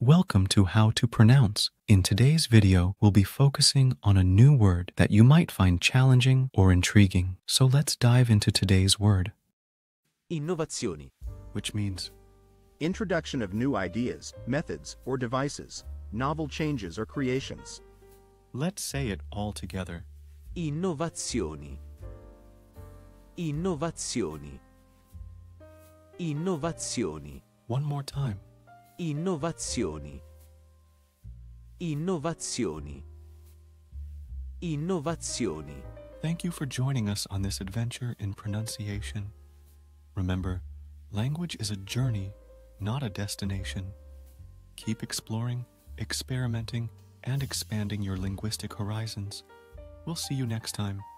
Welcome to How to Pronounce. In today's video, we'll be focusing on a new word that you might find challenging or intriguing. So let's dive into today's word. Innovazioni. Which means introduction of new ideas, methods, or devices, novel changes or creations. let's say it all together. Innovazioni. Innovazioni. Innovazioni. One more time. Innovazioni. Innovazioni. Innovazioni. Thank you for joining us on this adventure in pronunciation. Remember, language is a journey, not a destination. Keep exploring, experimenting, and expanding your linguistic horizons. We'll see you next time.